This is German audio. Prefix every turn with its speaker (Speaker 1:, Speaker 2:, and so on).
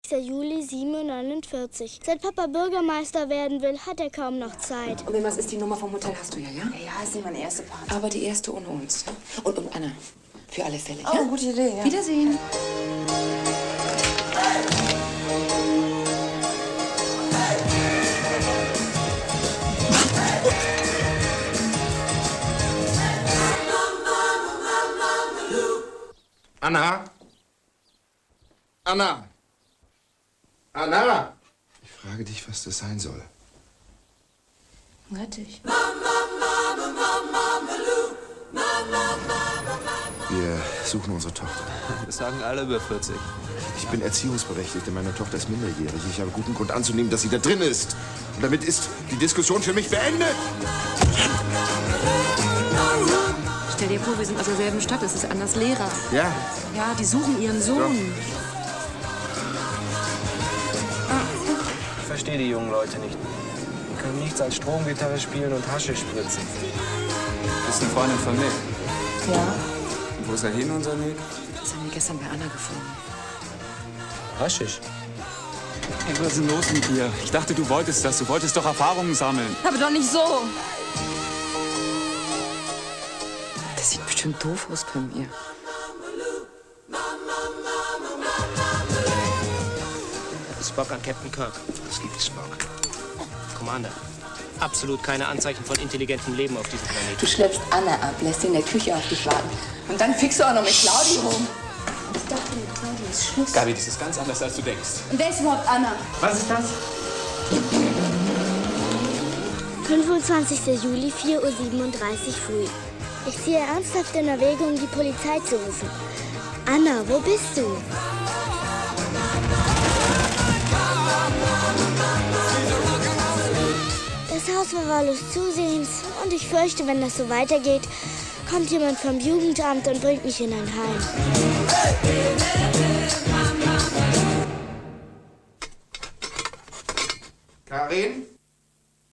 Speaker 1: Juli, 7:49 Uhr. Seit Papa Bürgermeister werden will, hat er kaum noch Zeit.
Speaker 2: Und was ist die Nummer vom Hotel? Hast du ja, ja?
Speaker 3: Ja, ist nicht meine erste Party.
Speaker 2: Aber die erste ohne uns. Ja? Und Anna, für alle Fälle.
Speaker 3: Oh,
Speaker 2: ja?
Speaker 3: gute Idee, ja.
Speaker 2: Wiedersehen.
Speaker 4: Anna? Anna? Anna? Ich frage dich, was das sein soll.
Speaker 2: Rettig.
Speaker 4: Wir suchen unsere Tochter.
Speaker 5: Das sagen alle über 40.
Speaker 4: Ich bin Erziehungsberechtigte. Meine Tochter ist minderjährig. Ich habe guten Grund anzunehmen, dass sie da drin ist. Und damit ist die Diskussion für mich beendet.
Speaker 2: Stell dir vor, wir sind aus derselben Stadt. Es ist Annas Lehrer.
Speaker 4: Ja.
Speaker 2: Ja, die suchen ihren Sohn.
Speaker 5: Ich verstehe die jungen Leute nicht. Die können nichts als Stromgitarre spielen und Haschisch spritzen. Das ist eine Freundin von Nick.
Speaker 2: Ja.
Speaker 5: Und wo ist er hin, unser Nick?
Speaker 2: Das haben wir gestern bei Anna gefunden.
Speaker 5: Haschisch? Hey, was ist denn los mit dir? Ich dachte, du wolltest das. Du wolltest doch Erfahrungen sammeln.
Speaker 2: Aber doch nicht so. Das sieht bestimmt doof aus bei mir.
Speaker 6: Spock an Captain Kirk.
Speaker 4: Was gibt Spock?
Speaker 6: Commander, absolut keine Anzeichen von intelligentem Leben auf diesem Planeten.
Speaker 3: Du schleppst Anna ab, lässt sie in der Küche auf dich warten. Und dann fickst du auch noch mit Claudi rum. Ich dachte, mit Claudi ist Schluss.
Speaker 5: Gabi, das ist ganz anders, als du denkst.
Speaker 3: Und wer ist überhaupt Anna?
Speaker 5: Was ist das?
Speaker 1: 25. Juli, 4:37 Uhr früh. Ich ziehe ernsthaft in Erwägung, die Polizei zu rufen. Anna, wo bist du? Das Haus war wahllos zusehends und ich fürchte, wenn das so weitergeht, kommt jemand vom Jugendamt und bringt mich in ein Heim.
Speaker 4: Karin?